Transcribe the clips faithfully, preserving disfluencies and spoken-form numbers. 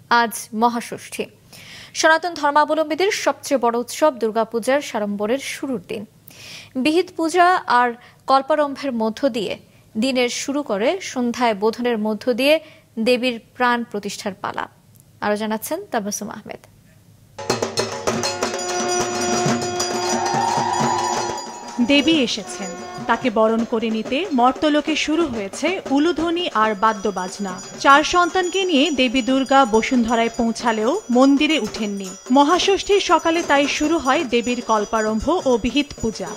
আজ মহাষষ্ঠী। সনাতন ধর্মাবলম্বীদের সবচেয়ে বড় উৎসব দুর্গাপূজার সাড়ম্বরের শুরুর দিন। বিহিত পূজা আর কল্পারম্ভের মধ্য দিয়ে দিনের শুরু করে সন্ধ্যায় বোধনের মধ্য দিয়ে দেবীর প্রাণ প্রতিষ্ঠার পালা। আরো জানাচ্ছেন তাবাসসুম আহমেদ। দেবী এসেছেন, তাকে বরণ করে নিতে মর্তলোকে শুরু হয়েছে উলুধ্বনি আর বাদ্যবাজনা। চার সন্তানকে নিয়ে দেবী দুর্গা বসুন্ধরায় পৌঁছালেও মন্দিরে উঠেননি। মহাষষ্ঠীর সকালে তাই শুরু হয় দেবীর কল্পারম্ভ ও বিহিত পূজা।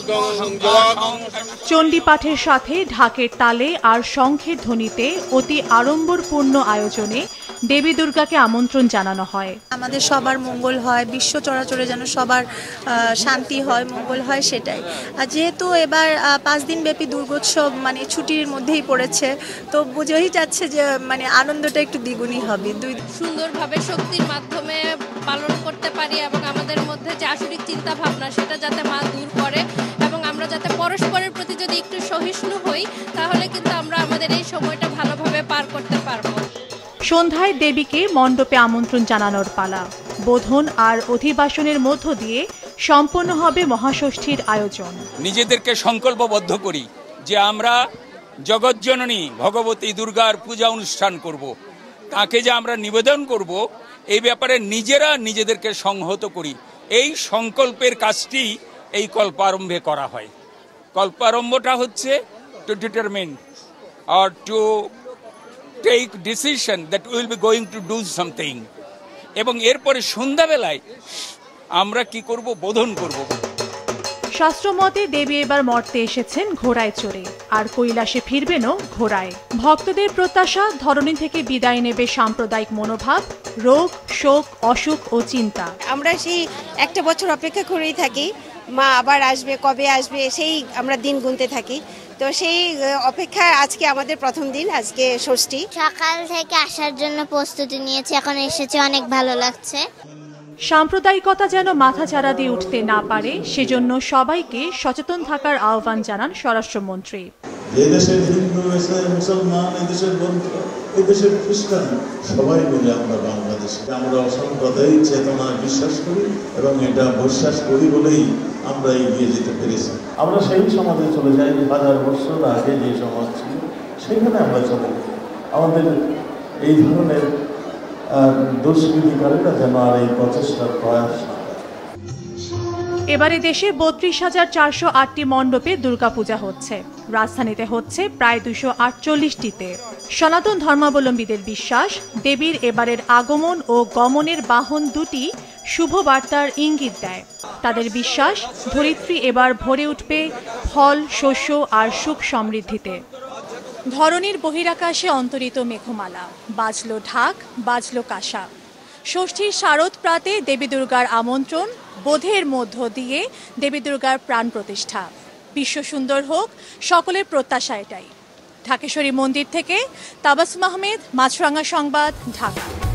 চণ্ডী পাঠের সাথে ঢাকের তালে আর শঙ্খের ধ্বনিতে অতি আড়ম্বরপূর্ণ আয়োজনে দেবী দুর্গাকে আমন্ত্রণ জানানো হয়। আমাদের সবার মঙ্গল হয়, বিশ্ব চরাচরে যেন সবার শান্তি হয়, মঙ্গল হয়, সেটাই। আর যেহেতু এবার পাঁচ দিন ব্যাপী দুর্গোৎসব মানে ছুটির মধ্যেই পড়েছে, তো বোঝাই যাচ্ছে যে মানে আনন্দটা একটু দ্বিগুণই হবে। দুই সুন্দরভাবে শক্তির মাধ্যমে পালন করতে পারি এবং আমাদের মধ্যে যে আসরিক চিন্তা ভাবনা সেটা যাতে মা দূর করে এবং আমরা যাতে পরস্পরের প্রতি যদি একটু সহিষ্ণু হই, তাহলে কিন্তু আমরা আমাদের এই সময়টা ভালোভাবে পার করতে পারবো। সন্ধ্যায় দেবীকে মণ্ডপে আমন্ত্রণ জানানোর পালা। বোধন আর অধিবাসনের মধ্য দিয়ে সম্পন্ন হবে মহাষষ্ঠীর আয়োজন। নিজেদেরকে সংকল্পবদ্ধ করি যে আমরা জগৎজননী ভগবতী দুর্গার পূজা অনুষ্ঠান করব, তাকে যে আমরা নিবেদন করব, এই ব্যাপারে নিজেরা নিজেদেরকে সংহত করি। এই সংকল্পের কাজটি এই কল্পারম্ভে করা হয়। কল্পারম্ভটা হচ্ছে to determine or to take decision that will be going to do something, এবং এরপরে সন্ধ্যাবেলায় আমরা কি করব, বোধন করব। শাস্ত্রমতে দেবী এবার মর্তে এসেছেন ঘোড়ায় চড়ে, আর কৈলাসে ফিরবেনও ঘোড়ায়। ভক্তদের প্রত্যাশা, ধরণী থেকে বিদায় নেবে সাম্প্রদায়িক মনোভাব, রোগ, শোক, অসুখ ও চিন্তা। আমরা সেই একটা বছর অপেক্ষা করেই থাকি, মা আবার আসবে, কবে আসবে, সেই আমরা দিন গুনতে থাকি। তো সেই অপেক্ষা আজকে আমাদের প্রথম দিন, আজকে ষষ্ঠী। সকাল থেকে আসার জন্য প্রস্তুতি নিয়েছি, এখন এসেছে, অনেক ভালো লাগছে। সাম্প্রদায়িকতা যেন মাথা চাড়া দিয়ে উঠতে না পারে, সেজন্য সবাইকে সচেতন থাকার আহ্বান জানান স্বরাষ্ট্রমন্ত্রী। এদেশের হিন্দু, মুসলমান, এদেশের বৌদ্ধ, এদেশের খ্রিস্টান, সবাই মিলে আমরা বাংলাদেশে আমরা অসাম্প্রদায়িক চেতনায় বিশ্বাস করি এবং এটা বিশ্বাস করি বলেই আমরা এগিয়ে যেতে পেরেছি। আমরা সেই সমাজে চলে যাই হাজার বছর আগে যে সমাজ ছিল, সেখানে আমরা চলে যাই। আমাদের এই ধরনের দুষ্কৃতিকারীরা যেন আর এই প্রচেষ্টার প্রয়াস। এবারে দেশে বত্রিশ হাজার চারশো আটটি মণ্ডপে দুর্গাপূজা হচ্ছে। রাজধানীতে হচ্ছে প্রায় দুশো আটচল্লিশটিতে। সনাতন ধর্মাবলম্বীদের বিশ্বাস, দেবীর এবারের আগমন ও গমনের বাহন দুটি শুভ বার্তার ইঙ্গিত দেয়। তাদের বিশ্বাস, ধরিত্রী এবার ভরে উঠবে ফল, শস্য আর সুখ সমৃদ্ধিতে। ধরণীর বহিরাকাশে অন্তরিত মেঘমালা, বাজলো ঢাক, বাজলো কাঁসা। ষষ্ঠীর শারদ প্রাতে দেবী দুর্গার আমন্ত্রণ, বোধের মধ্য দিয়ে দেবী দুর্গার প্রাণ প্রতিষ্ঠা। বিশ্ব সুন্দর হোক, সকলের প্রত্যাশা এটাই। ঢাকেশ্বরী মন্দির থেকে তাবাসসুম আহমেদ, মাছরাঙা সংবাদ, ঢাকা।